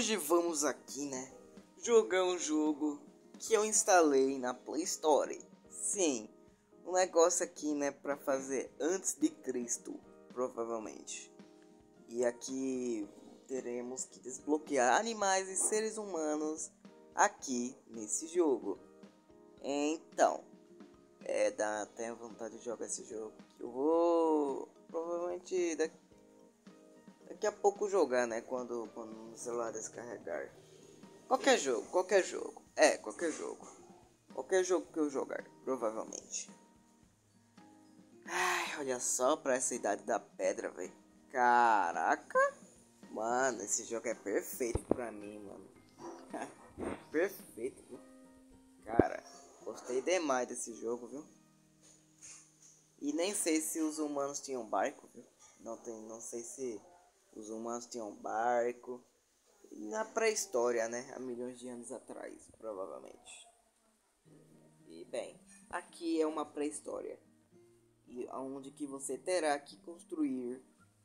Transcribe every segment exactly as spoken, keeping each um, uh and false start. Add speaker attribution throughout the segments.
Speaker 1: hoje vamos aqui, né, jogar um jogo que eu instalei na Play Store. Sim, um negócio aqui, né, para fazer antes de Cristo, provavelmente. E aqui teremos que desbloquear animais e seres humanos aqui nesse jogo. Então, é, dá até vontade de jogar esse jogo. Eu vou provavelmente daqui, daqui a pouco jogar, né, quando, quando o celular descarregar. Qualquer jogo, qualquer jogo. É, qualquer jogo. Qualquer jogo que eu jogar, provavelmente. Ai, olha só pra essa idade da pedra, velho. Caraca. Mano, esse jogo é perfeito pra mim, mano. Perfeito, viu? Cara, gostei demais desse jogo, viu? E nem sei se os humanos tinham barco, viu? Não, tem, não sei se os humanos tinham barco. Na pré-história, né? Há milhões de anos atrás, provavelmente. E bem, aqui é uma pré-história. E onde que você terá que construir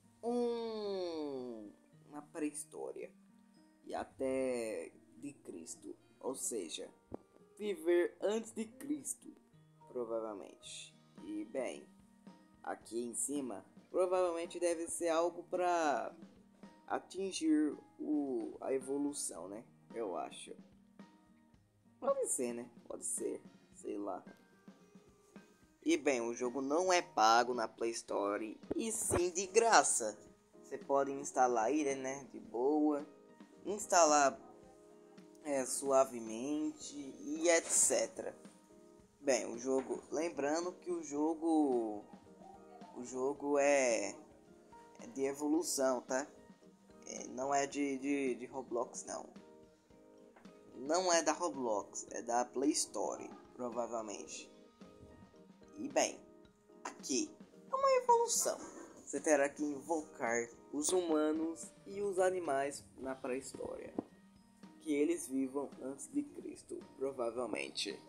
Speaker 1: um, uma pré-história. E até de Cristo. Ou seja, viver antes de Cristo, provavelmente. E bem, aqui em cima, provavelmente deve ser algo para atingir o, a evolução, né? Eu acho. Pode ser, né? Pode ser. Sei lá. E bem, o jogo não é pago na Play Store, e sim de graça. Você pode instalar ele, né? De boa. Instalar é, suavemente e etcétera. Bem, o jogo... Lembrando que o jogo... O jogo é, é de evolução, tá? É, não é de, de, de Roblox, não. Não é da Roblox, é da Play Store, provavelmente. E bem, aqui é uma evolução. Você terá que invocar os humanos e os animais na pré-história. Que eles vivam antes de Cristo, provavelmente.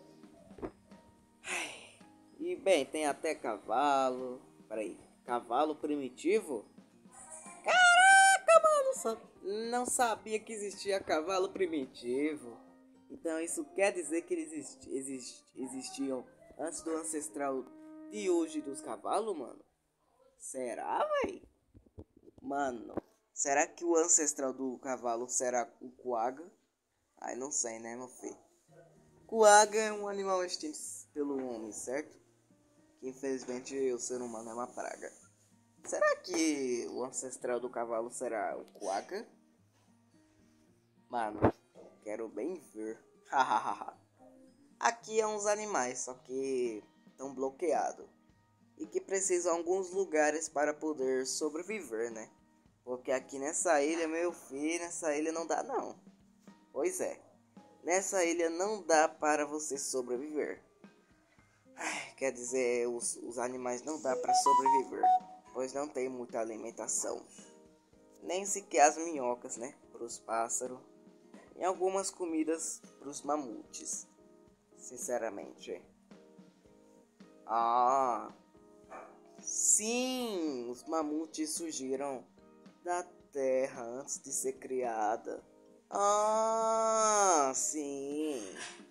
Speaker 1: E bem, tem até cavalo. Peraí, cavalo primitivo? Caraca, mano, só não sabia que existia cavalo primitivo. Então isso quer dizer que eles existi exist existiam antes do ancestral de hoje dos cavalos, mano? Será, véi? Mano, será que o ancestral do cavalo será o coaga? Ai, não sei, né, meu filho? Coaga é um animal extinto pelo homem, certo? Que infelizmente o ser humano é uma praga. Será que o ancestral do cavalo será o coaga? Mano, quero bem ver. Aqui é uns animais, só que estão bloqueados. E que precisam de alguns lugares para poder sobreviver, né? Porque aqui nessa ilha, meu filho, nessa ilha não dá não. Pois é. Nessa ilha não dá para você sobreviver. Ai, quer dizer, os, os animais não dá para sobreviver, pois não tem muita alimentação. Nem sequer as minhocas, né? Para os pássaros. E algumas comidas para os mamutes. Sinceramente. Ah, sim, os mamutes surgiram da terra antes de ser criada. Ah, sim.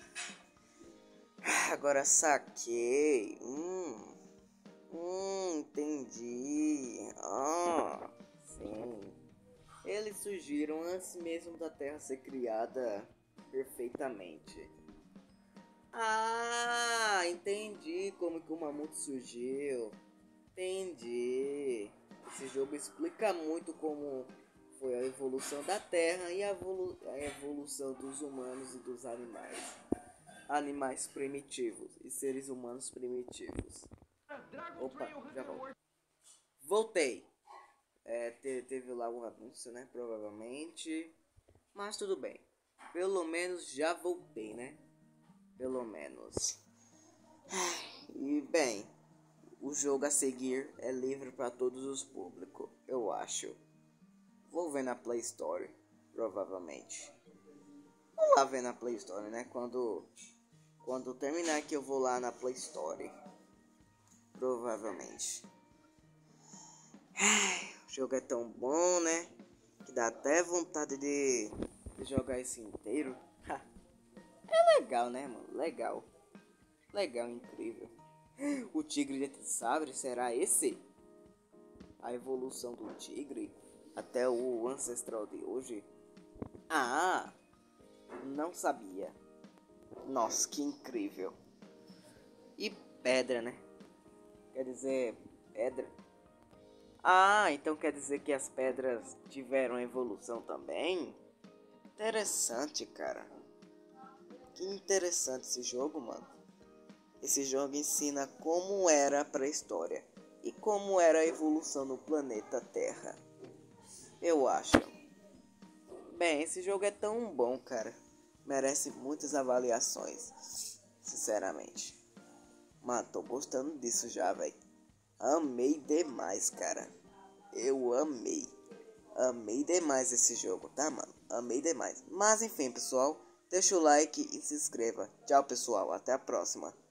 Speaker 1: Agora saquei. Hum, hum, entendi. Ah, sim. Eles surgiram antes mesmo da Terra ser criada perfeitamente. Ah, entendi como que o mamute surgiu. Entendi. Esse jogo explica muito como foi a evolução da Terra e a, evolu a evolução dos humanos e dos animais. Animais primitivos e seres humanos primitivos. Opa, já volto. Voltei. É, te, teve lá um anúncio, né? Provavelmente. Mas tudo bem. Pelo menos já voltei, né? Pelo menos. E bem, o jogo a seguir é livre para todos os públicos, eu acho. Vou ver na Play Store, provavelmente. Vou lá ver na Play Store, né? Quando, quando terminar aqui eu vou lá na Play Store. Provavelmente. Ai, o jogo é tão bom, né? Que dá até vontade de, jogar esse inteiro. É legal, né, mano? Legal. Legal, incrível. O tigre de sabre será esse? A evolução do tigre até o ancestral de hoje? Ah, não sabia. Nossa, que incrível. E pedra, né? Quer dizer, pedra. Ah, então quer dizer que as pedras tiveram evolução também? Interessante, cara. Que interessante esse jogo, mano. Esse jogo ensina como era a pré-história e como era a evolução no planeta Terra. Eu acho. Bem, esse jogo é tão bom, cara. Merece muitas avaliações, sinceramente. Mano, tô gostando disso já, velho. Amei demais, cara. Eu amei. Amei demais esse jogo, tá, mano? Amei demais. Mas enfim, pessoal, deixa o like e se inscreva. Tchau, pessoal. Até a próxima.